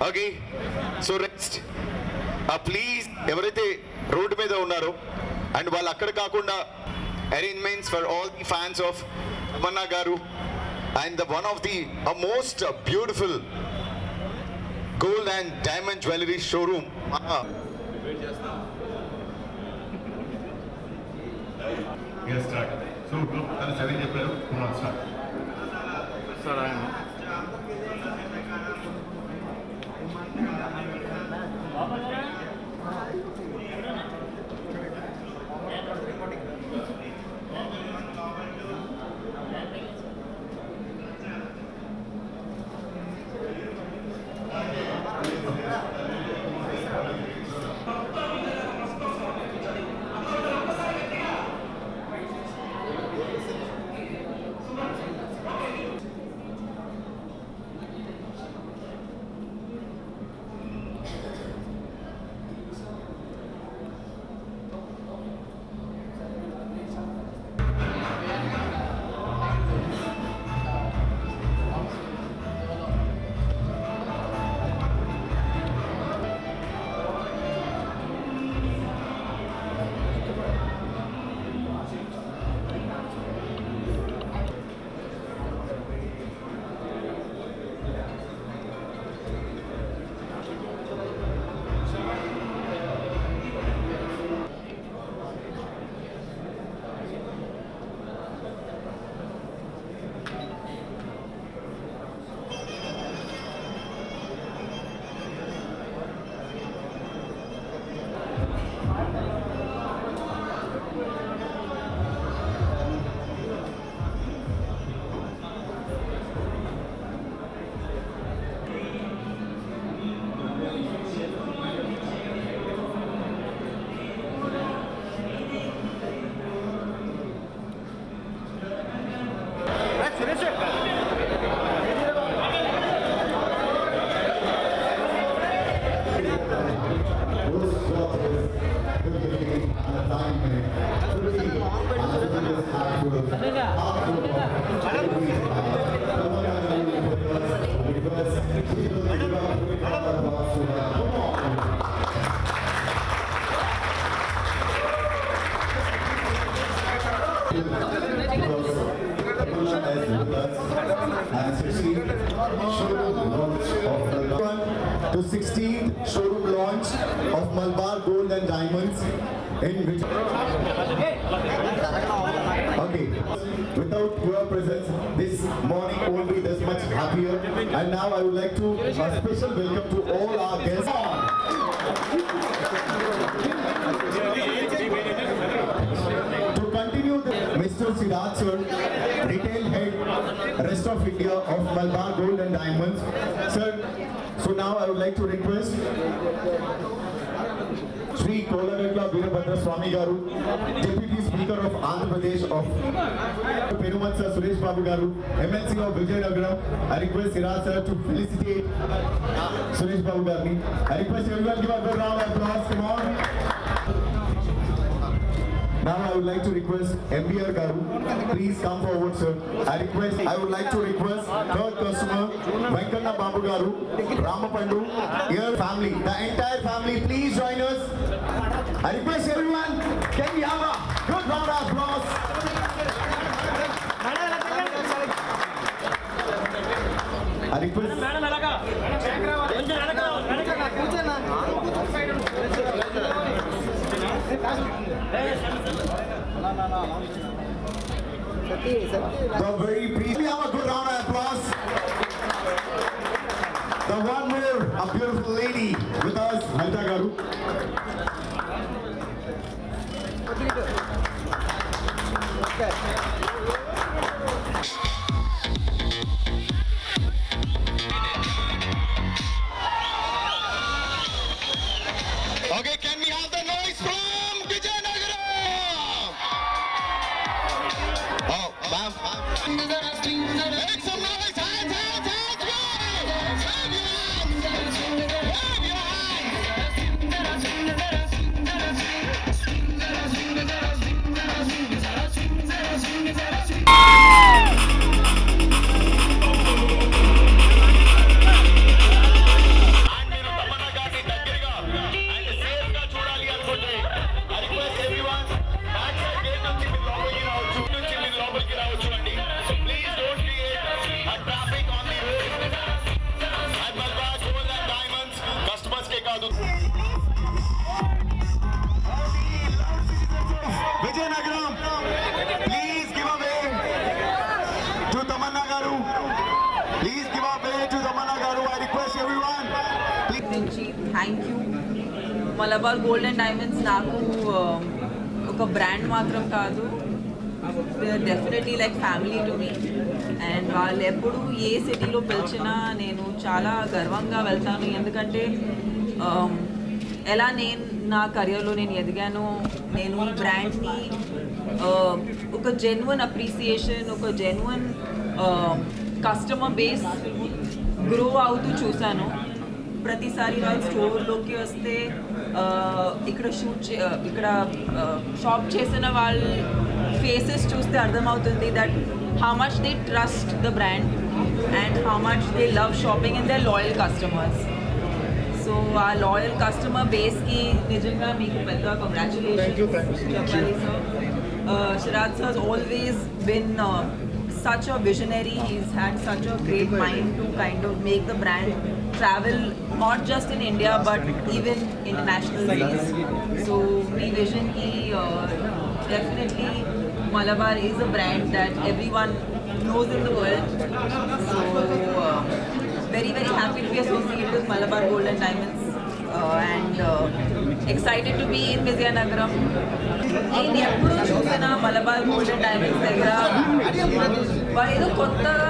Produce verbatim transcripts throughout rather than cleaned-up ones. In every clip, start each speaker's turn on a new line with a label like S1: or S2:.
S1: Okay, so next, uh, please, ఎవరైతే road మీద ఉన్నారో and వాళ్ళు అక్కడ కాకుండా arrangements for all the fans of Tamanna garu and the one of the uh, most uh, beautiful gold and diamond jewelry showroom. Uh,
S2: yes, start. So, group, that's seven April. Come on, start.
S3: Sir, I am.
S4: The sixteenth showroom launch of Malabar Gold and Diamonds in which okay, without your presence this morning won't be this much happier. And now I would like to a special welcome to all our guests. To continue the Mister Siddharth sir, retail head rest of India of Malabar Gold and Diamonds, sir. So now I would like to request Sri Kolavetla Veerabhadra Swami Garu, Deputy Speaker of Andhra Pradesh of Perumal Sir Suresh Babu Garu, M L C of Vijayanagaram. I request Siddharth sir to felicitate Suresh Babu Garu. I request everyone give a good round of applause. Come on. Now I would like to request M B R Garu, please come forward, sir. I request, I would like to request third customer, Venkana Babu Garu, Ramapandu, your family, the entire family, please join us. I request everyone, can we have a good round of applause? I request. The very please we have a good round of applause. The one more, a beautiful lady with us, Halta Garu.
S1: okay, can we have the noise from Vijayanagaram? Oh, ma'am. Make some noise, hands, hands, hands, wave! Wave your hands! Wave your hands!
S5: Malabar Gold and Diamonds నాకు ఒక brand మాత్రం కాదు, definitely like family to me. And వాళ్ళు ఎప్పుడు ఏ సిటీలో పిలిచినా నేను చాలా గర్వంగా వెళ్తాను, ఎందుకంటే ఎలా నేను నా కెరియర్లో నేను ఎదిగాను, నేను ఈ బ్రాండ్ని ఒక జెన్యున్ అప్రిసియేషన్, ఒక జెన్యున్ కస్టమర్ బేస్ గ్రో అవుతూ చూశాను. ప్రతిసారి వాళ్ళు స్టోర్లోకి వస్తే ఇక్కడ షూట్ ఇక్కడ షాప్ చేసిన వాళ్ళ ఫేసెస్ చూస్తే అర్థమవుతుంది that how much they trust the brand and how much they love shopping and they loyal customers. So ఆ లాయల్ కస్టమర్ బేస్కి నిజంగా మీకు పెద్ద కంగ్రాచులేషన్స్ చెప్పాలి sir. Sharad sir has always been uh, such a visionary. He's had such a great mind to kind of make the brand travel not just in India but even internationally. So my vision ki uh, definitely Malabar is a brand that everyone knows in the world. So uh, very very happy to be associated with Malabar Gold and Diamonds uh, and uh, excited to be in Vizianagaram. నేను ఎప్పుడు చూసినా Malabar Gold and diamonds దగ్గర వాళ్ళు ఏదో కొత్తగా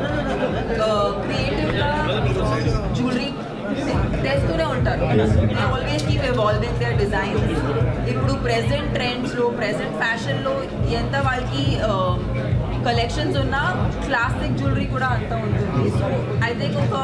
S5: క్రియేటివ్గా jewellery తెస్తూనే ఉంటారు. They always keep evolving their designs. ఇప్పుడు ప్రెజెంట్ ట్రెండ్స్లో ప్రెజెంట్ ఫ్యాషన్లో ఎంత వాళ్ళకి కలెక్షన్స్ ఉన్నా క్లాసిక్ జ్యువెలరీ కూడా అంత ఉంటుంది. సో ఐ థింక్ ఒక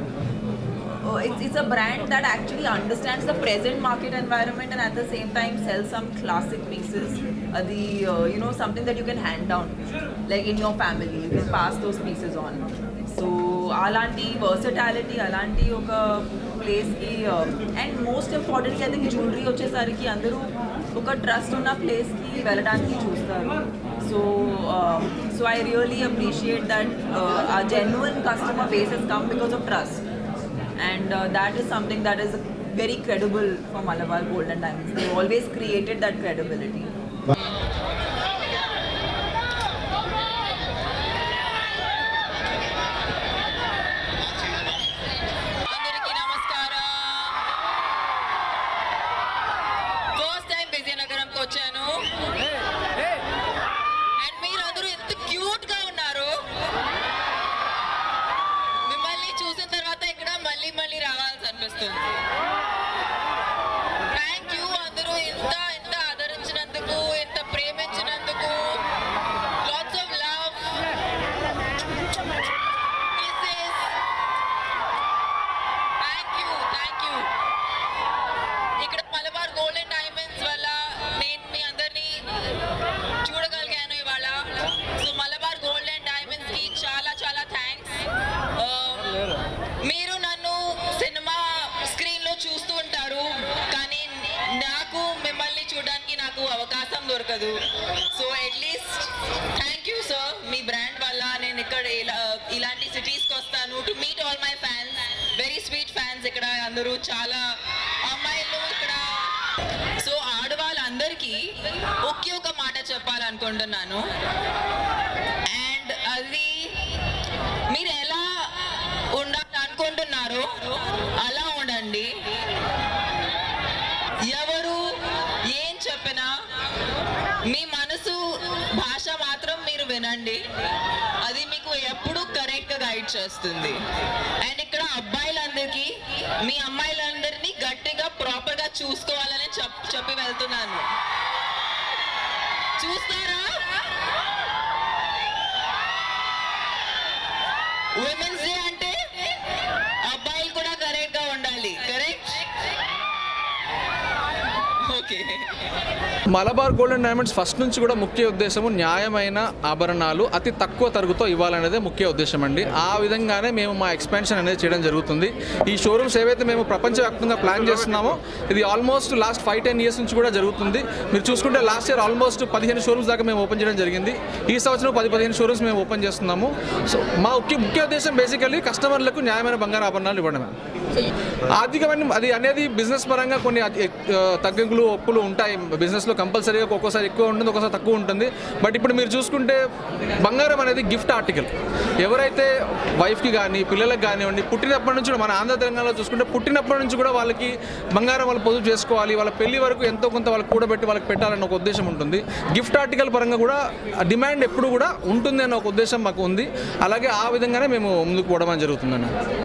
S5: It's, it's a brand that actually understands the present market environment and at the same time sells some classic pieces. Uh, the uh, you know something that you can hand down, like in your family, you can pass those pieces on. So alanti versatility, alanti oka place ki uh, and most importantly I think jewelry vachesariki andaru oka trust unna place ki veladaniki chustaru. So uh, so I really appreciate that uh, our genuine customer base has come because of trust. And uh, that is something that is very credible for Malabar Gold and Diamonds. They always created that credibility.
S6: Andariki namaskara. First time Vizianagaram ko vachanu. And meer andaru enta cute ga unnaru. చూసిన తర్వాత ఇక్కడ మళ్ళీ మళ్ళీ రావాల్సి అనిపిస్తుంది. Thank you అందరూ ఇంత ఇంత ఆదరించినందుకు, ఇంత ప్రేమించినందుకు. Lots of love, kisses. Thank you thank you. ఇక్కడ మలబార్ గోల్డ్ అండ్ డైమండ్స్ వల్ల నేను మీ అందరినీ చూడగలిగాను ఇవాళ. సో మలబార్ గోల్డ్ అండ్ డైమండ్స్కి చాలా చాలా థ్యాంక్స్. మీరు నన్ను సినిమా స్క్రీన్లో చూస్తూ ఉంటారు, కానీ నాకు మిమ్మల్ని చూడడానికి నాకు అవకాశం దొరకదు. So at least thank you sir, మీ బ్రాండ్ వల్ల నేను ఇక్కడ ఇలా ఇలాంటి సిటీస్కి వస్తాను to meet all my fans. Very sweet fans ఇక్కడ అందరూ, చాలా అమ్మాయిలు ఇక్కడ. సో ఆడవాళ్ళందరికీ ఒకే ఒక మాట చెప్పాలనుకుంటున్నాను, అండ్ అది మీరు ఎలా ఉండాలనుకుంటున్నారో అలా ఉండండి. ఎవరు ఏం చెప్పినా మీ మనసు భాష మాత్రం మీరు వినండి, అది మీకు ఎప్పుడు కరెక్ట్గా గైడ్ చేస్తుంది. అండ్ ఇక్కడ అబ్బాయిలందరికీ మీ అమ్మాయిలందరినీ గట్టిగా ప్రాపర్గా చూసుకోవాలని చెప్ చెప్పి వెళ్తున్నాను. చూస్తారా? ఉమెన్స్ డే అంటే అబ్బాయిలు కూడా కరెక్ట్ గా ఉండాలి, correct? Okay.
S3: Malabar Gold and Diamonds first నుంచి కూడా ముఖ్య ఉద్దేశము న్యాయమైన ఆభరణాలు అతి తక్కువ తరుగుతో ఇవ్వాలనేదే ముఖ్య ఉద్దేశం అండి. ఆ విధంగానే మేము మా ఎక్స్పాన్షన్ అనేది చేయడం జరుగుతుంది. ఈ షోరూమ్స్ ఏవైతే మేము ప్రపంచవ్యాప్తంగా ప్లాన్ చేస్తున్నామో ఇది almost last five ten years నుంచి కూడా జరుగుతుంది. మీరు చూసుకుంటే లాస్ట్ ఇయర్ ఆల్మోస్ట్ పదిహేను షోరూమ్స్ దాకా మేము ఓపెన్ చేయడం జరిగింది. ఈ సంవత్సరం పది పదిహేను షోరూమ్స్ మేము ఓపెన్ చేస్తున్నాము. సో మా ముఖ్య ముఖ్య ఉద్దేశం బేసికల్లీ కస్టమర్లకు న్యాయమైన బంగారు ఆభరణాలు ఇవ్వడమే. ఆర్థికమైన అది అనేది బిజినెస్ పరంగా కొన్ని తగ్గింపులు మార్పులు ఉంటాయి బిజినెస్లో కంపల్సరీగా, ఒక్కోసారి ఎక్కువ ఉంటుంది, ఒక్కోసారి తక్కువ ఉంటుంది. బట్ ఇప్పుడు మీరు చూసుకుంటే బంగారం అనేది గిఫ్ట్ ఆర్టికల్. ఎవరైతే వైఫ్కి కానీ పిల్లలకు కానివ్వండి పుట్టినప్పటి నుంచి కూడా, మన ఆంధ్ర తెలంగాణలో చూసుకుంటే పుట్టినప్పటి నుంచి కూడా వాళ్ళకి బంగారం వాళ్ళు పొదుపు చేసుకోవాలి, వాళ్ళ పెళ్లి వరకు ఎంతో కొంత వాళ్ళకి కూడబెట్టి వాళ్ళకి పెట్టాలన్న ఒక ఉద్దేశం ఉంటుంది. గిఫ్ట్ ఆర్టికల్ పరంగా కూడా డిమాండ్ ఎప్పుడు కూడా ఉంటుంది అన్న ఒక ఉద్దేశం మాకు ఉంది. అలాగే ఆ విధంగానే మేము ముందుకు పోవడం జరుగుతుందండి.